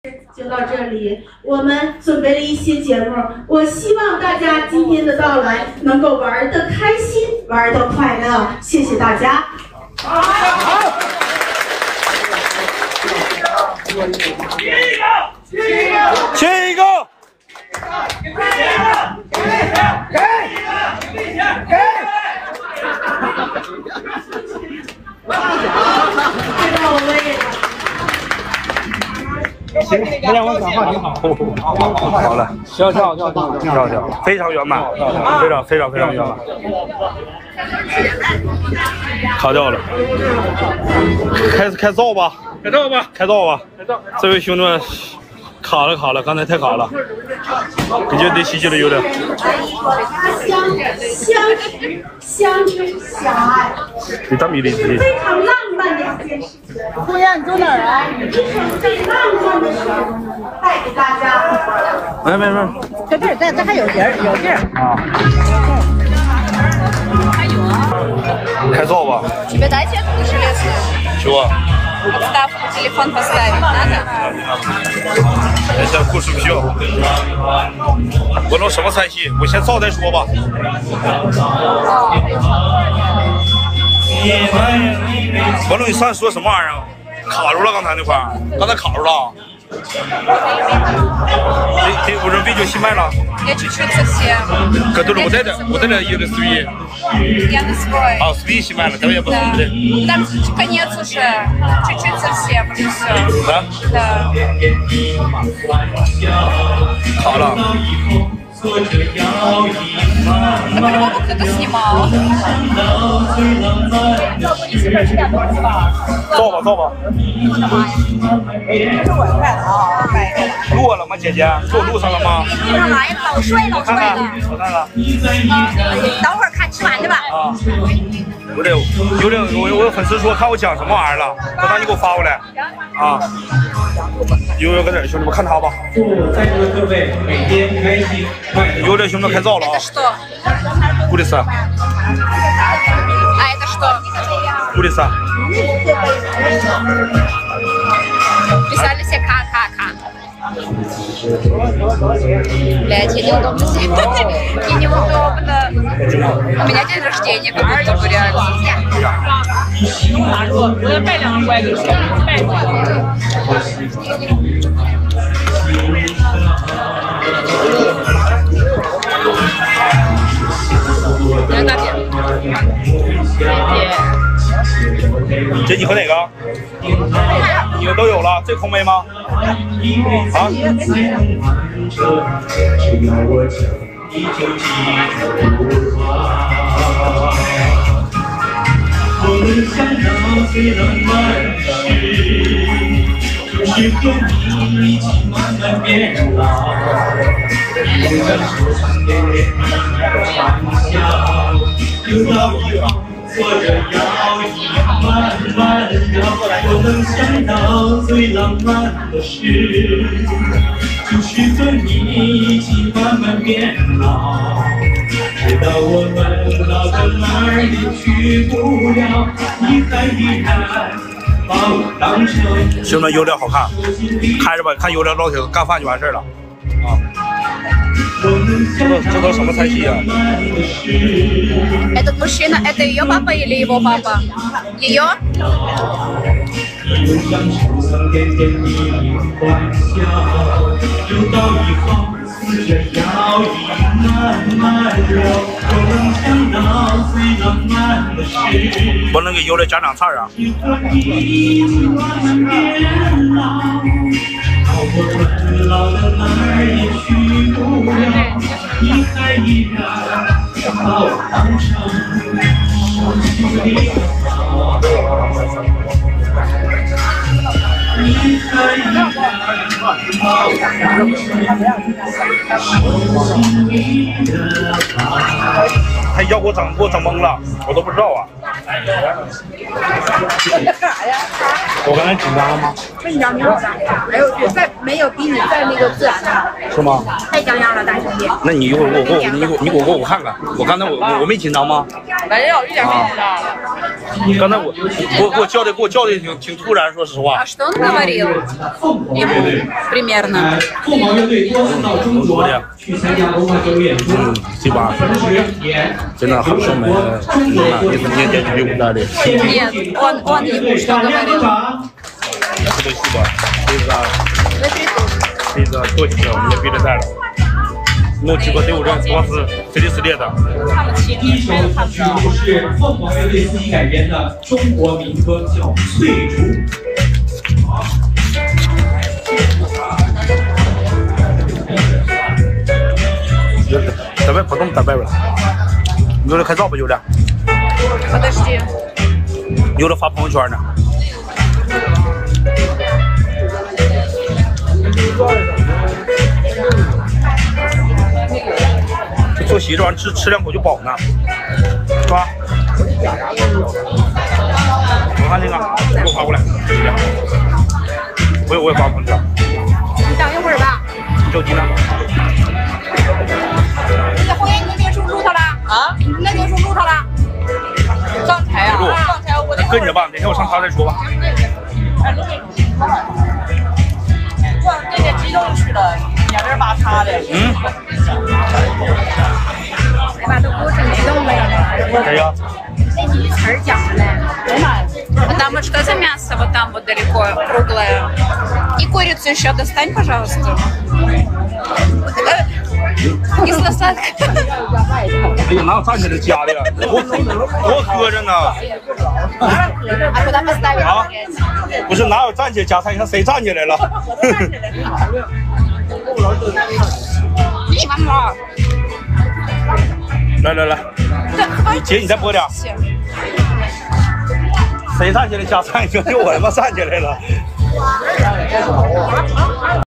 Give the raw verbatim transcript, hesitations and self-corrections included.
就到这里，我们准备了一些节目，我希望大家今天的到来能够玩得开心，玩得快乐。谢谢大家。好，好。七个，七个，七个，给给给给。太到位了。 行，不让我讲话挺好。好了，跳跳跳跳跳跳，非常圆满，非常非常非常圆满。卡掉了，开开灶吧，开灶吧，开灶吧，开灶。这位兄弟们卡了卡了，刚才太卡了，感觉得吸气了有点。 相知相知相爱， 你这么一理解。 非常浪漫的一件事情。 姑娘，你住哪儿啊？ 一场最浪漫的时候带给大家。 没没没， 搁这儿，这这还有地儿，有地儿啊。 还有啊。 开灶吧。 Тебе дайте эту железную? Чего? Подставку, телефон поставить надо? Я сейчас кушаю все。我弄什么菜系？我先造再说吧。我弄你上说什么玩意儿？卡住了，刚才那块儿，刚才卡住了。ты ты уже видео снимала? Я чуть-чуть совсем. Который вот это, вот это ее на свой. Я на свой. А, свой снимала, давай я посмотрю. Там конец уже, чуть-чуть совсем, уже все. Да? Да. 卡了。 Да по-любому кто-то снимал. 造吧造吧。落了吗，姐姐？给我录上了吗？ 录上来了，老帅老帅了。 我看看。 等会儿看吃完的吧。 啊。有点有点，我我有粉丝说看我讲什么玩意儿了，等下你给我发过来。啊。悠悠搁这儿，兄弟们看他吧。在座的各位每天开心。有点兄弟开灶了啊。 Курица. А это что? Курица. Писали все ка-ка-ка. Блять, я неудобно сидеть. Мне неудобно. У меня день рождения, как будто бы реально. 我要拜两个乖，给谁拜来大姐， 姐，你喝哪个？你们都有了，这空杯吗？啊？我们想到最浪漫的事，就是和你一起慢慢变老。我们手上点点你的欢笑，有道以后坐着摇椅慢慢绕。我能想到最浪漫的事，就是和你一起慢慢变老。 直到我们老到哪儿也去不了，你还依然把我当成。兄弟，油料好看，开着吧，看油料老铁干饭就完事儿了。啊，这都这都什么菜系啊 Этот мужчина, это ее папа или его папа? Ее? 我能给油的加两菜啊！他要给我整给我整懵了，我都不知道啊。 我刚才紧张了吗？ 紧张挺好的，哎呦，再没有比你再那个自然的， 是吗？ 太像样了，大兄弟。 那你一会儿给我给我你给我你给我给我看看，我刚才我我我没紧张吗？ 没有，一点没紧张。 刚才我我给我叫的给我叫的挺挺突然，说实话。 Что он говорил? Ему примерно. 凤凰乐队多次到中国去参加文化交流演出， 嗯，对吧？ 同时也真的很上门， 中国那也是年年纪比我大的。 Нет, он, он ему что 大家鼓 говорил? 掌。 Спасибо. Это это точно, у меня передали. Ну, типа, ты уже просто три十列的。 第一首曲目是凤凰乐队自己改编的中国民歌，叫《翠竹》。 Давай потом добавим. 有的开照吧，有的。 Подожди. 有的发朋友圈呢。做席这玩意儿吃吃两口就饱呢，是吧？我看那个，给我发过来。我也我也发朋友圈。 你等一会儿吧。 你手机呢？ 那红颜，你那边是不是录上了？ 啊？ 你那边是不是录上了？ 刚才啊， 录刚才我跟着吧，哪天我上他再说吧。 我那天激动去了，两个人把他的。 嗯。 哎妈，都不是没动了呀！ 谁呀？ 那几句词儿讲的嘞。哎妈呀！ Там что за мясо вот там вот далеко, круглое? И курицу еще достань, пожалуйста. Кисло-сладко. 哎呀，哪有站起来夹的呀？我我搁着呢。 А куда поставить? 啊？不是，哪有站起来夹菜？你看谁站起来了？ 你妈妈。 来来来，你姐你再拨点。谁站起来夹菜？就就我他妈站起来了。